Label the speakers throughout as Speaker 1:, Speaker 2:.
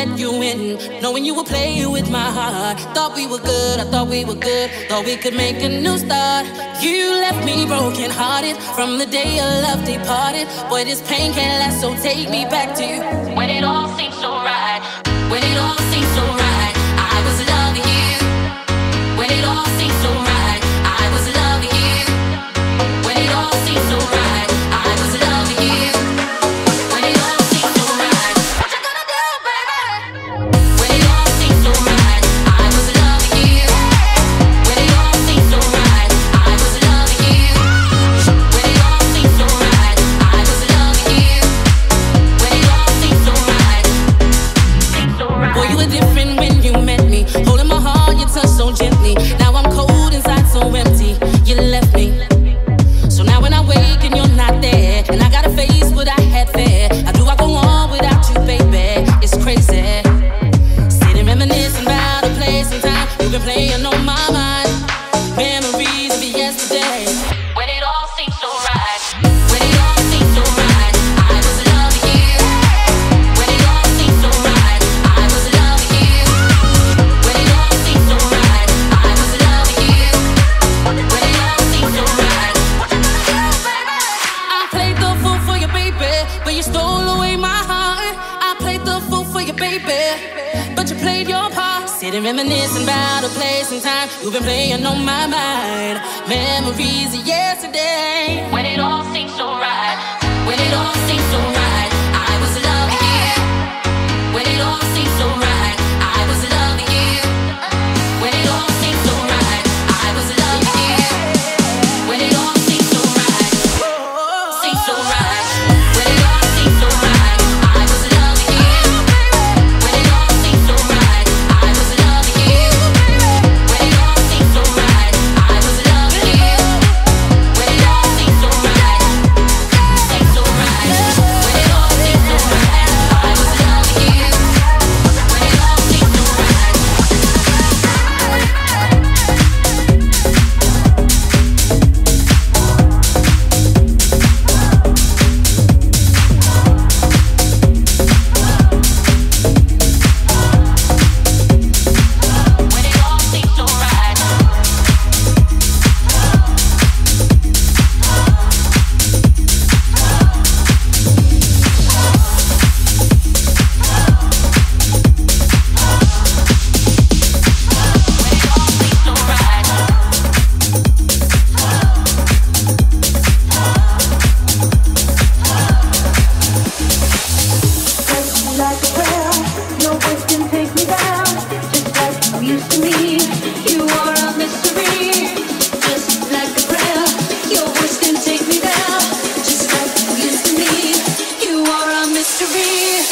Speaker 1: let you in, knowing you would play with my heart. Thought we were good, I thought we were good, thought we could make a new start. You left me broken hearted from the day your love departed. Boy, this pain can't last, so take me back to you. When it all seems so right, when it all seems so right, I was loving you. When it all seems so right, I was loving you. When it all seems so right, I was loving you. When it all seems so right, what you gonna do, baby? When it all seems so right, I was loving you. When it all seems so right, I was loving you. When it all seems so right, I was loving you. When it all seems so right, seems so right. Boy, you were different when you met me. Holding my heart, you touched so gently. Now I'm cold inside, so empty. You left me. So now when I wake and you're not there, and I gotta face what I had feared. How do I go on without you, baby? It's crazy. Sitting reminiscing about a place and time you've been playing on my mind. Memories of yesterday. When it all seems so right, when it all seems so right, I was loving you. When it all seems so right, I was loving you. When it all seems so right, I was loving you. When it all seems so right, what you gonna do, baby? I played the fool for you, baby, but you stole away my heart. I played the fool for you, baby, but you played your part. Sitting reminiscing about a place and time you've been playing on my mind. Memories of yesterday. When it all seems so right, when it all seems so right, I was loving you. When it all seems so right, I was loving you. When it all seems so right, I was loving you. When it all seems so right, seems so right. When it all seems so right, I was loving you. When it all seems so right, I was loving you. When it all seems so right, I was loving you. When it all seems so right, seems so right. When it all seems so right, I was loving you. When it all seems so right. When it all seems so right.
Speaker 2: Like a prayer, your voice can take me down, just like I'm used to me. You are a mystery, just like a prayer. Your voice can take me down, just like I'm used to me. You are a mystery.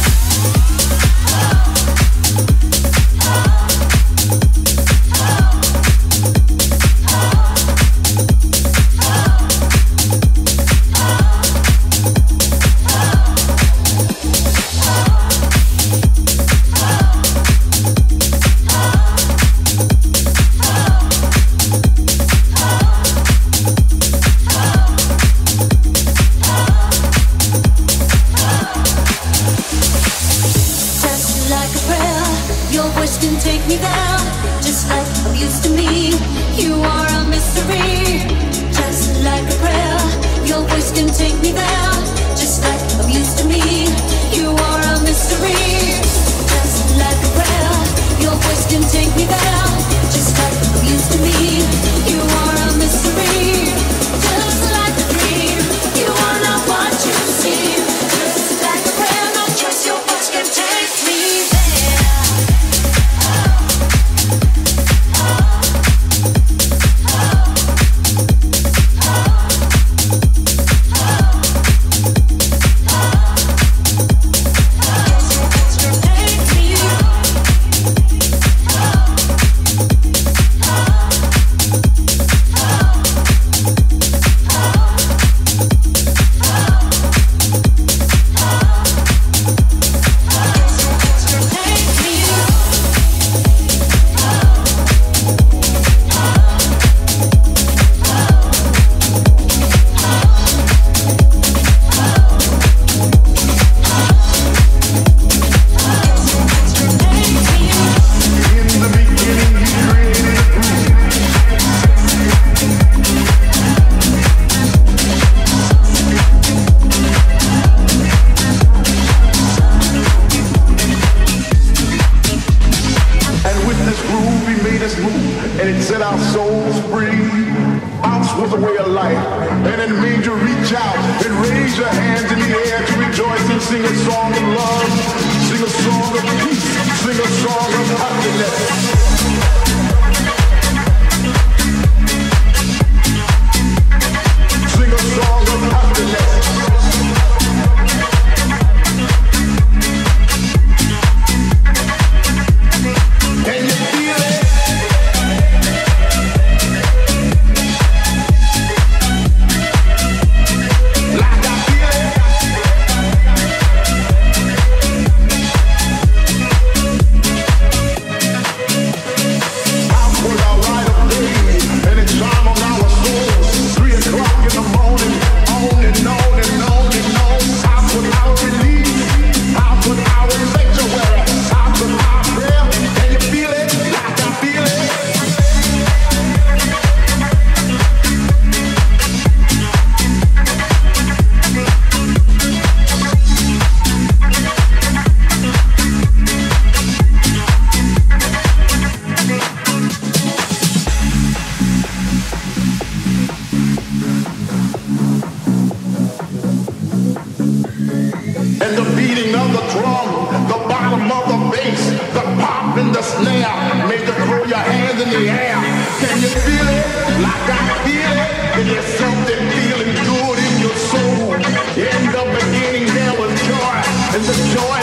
Speaker 2: Just like a prayer, your voice can take me down, just like I'm used to me. You are a mystery. Just like a prayer, your voice can take me down, just like I'm used to me. You are a mystery. Just like a prayer, your voice can take me down, just like I'm used to me. You are a mystery. Just like a dream, you are not what you seem. Just like a prayer, no choice, your voice can take me there.
Speaker 3: Sing a song of love, sing a song of peace, sing a song of happiness. Sing a song of happiness. Can you feel it? Like I feel it. And the beating of the drum, the bottom of the bass, the pop and the snare, made you throw your hands in the air. Can you feel it? Like I feel it? It is something feeling good in your soul. In the beginning there was joy, and the joy